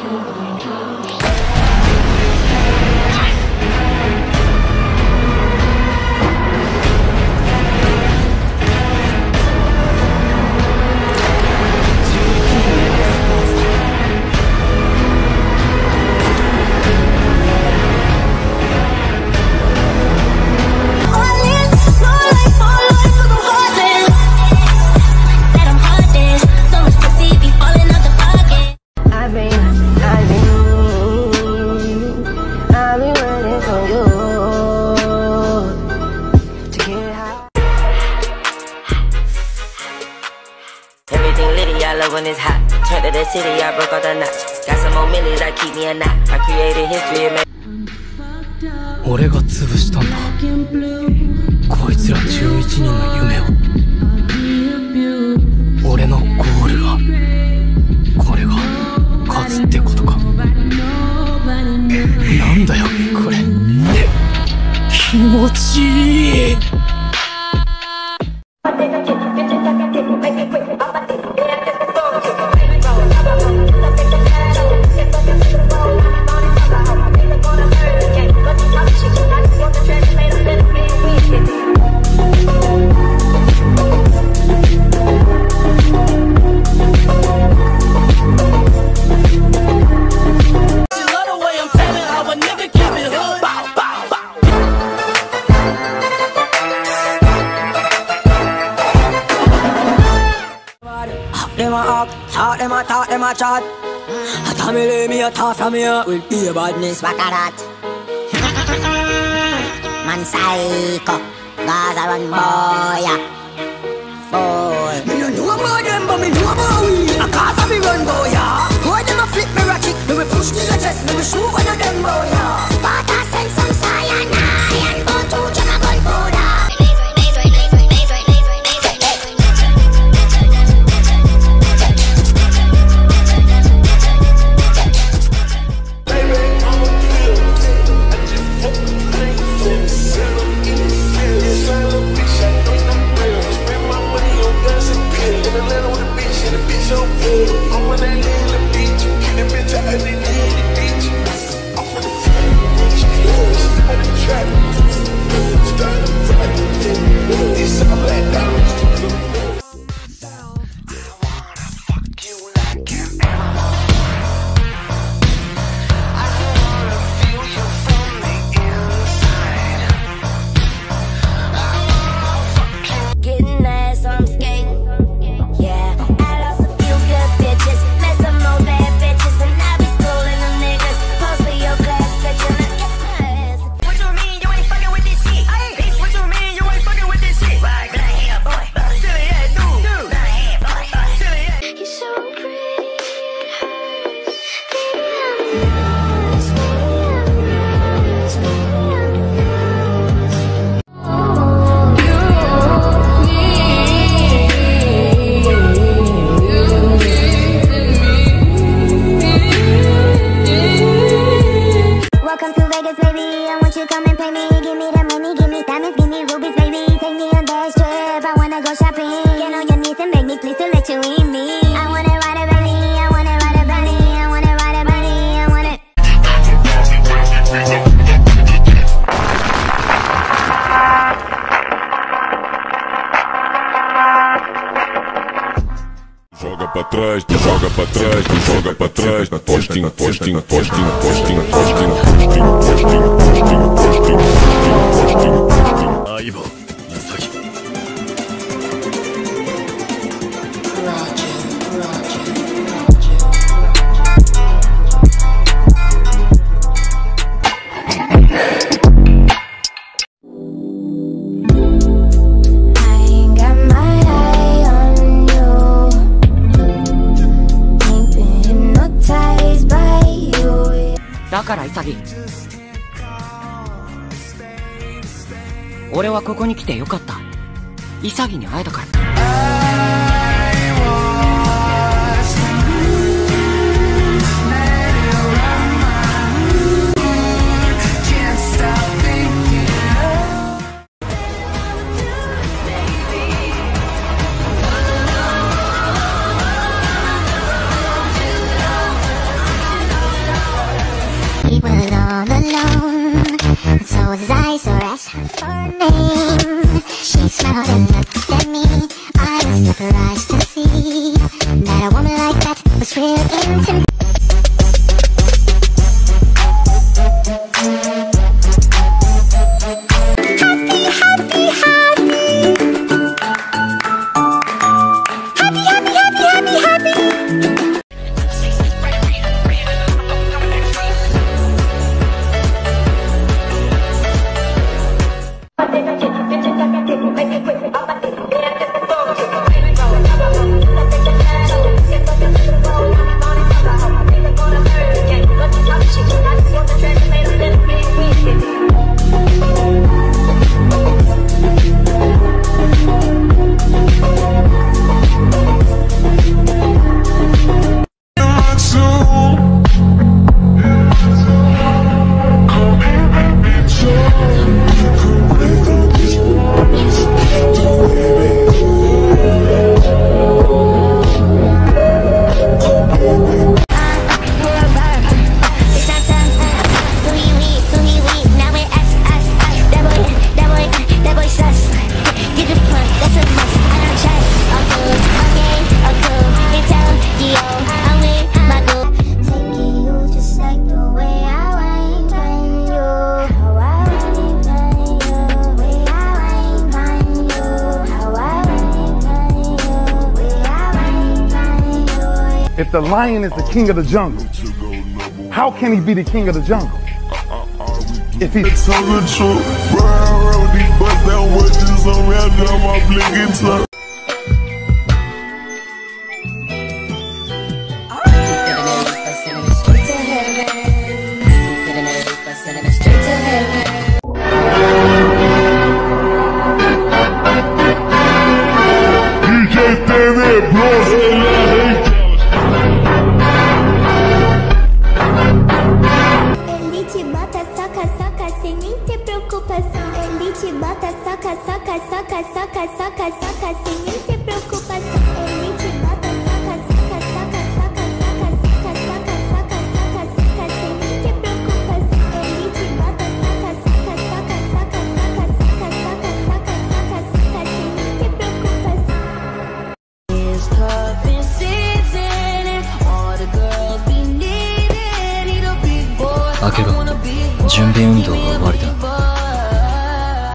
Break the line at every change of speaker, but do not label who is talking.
When it's hot, turned to the city, I broke all the knots. Got some more millies that keep me a knot. I created history, man.
俺が潰したんだ。こいつら11人の夢を。俺のゴールが、これが勝つってことか。なんだよこれ。気持ちいい。
Talk them a chat. Tamile me a toss me a will be a badness.
Baccarat. Man psycho. Gaza run boy. Fool.
Me no know about them, but me know about we. A Gaza me run boy. Why them a flip me ratchet? Me we push me a chest. Me we shoot one of them boy.
Sparta send some cyanide and go to Jamagon Buddha.
pra trás, tu joga pra trás, tu joga pra trás, na postinha, postinha, postinha, postinha, postinha, postinha, postinha, postinha, postinha, postinha, postinha. Aiba, Isagi.
だから潔、俺はここに来てよかった。潔に会えたから。
was his eyes, so asked her name. She smiled and looked at me. I was surprised to see that a woman like that was really into me.
If the lion is the king of the jungle, how can he be the king of the jungle? If he's
telling the truth, ride with these bust down wedges on me, I drop my blinking truck. DJ TV, bro.
Sem nem ter preocupação. Ele te bota, soca, soca, soca, soca, soca, soca, sem nem ter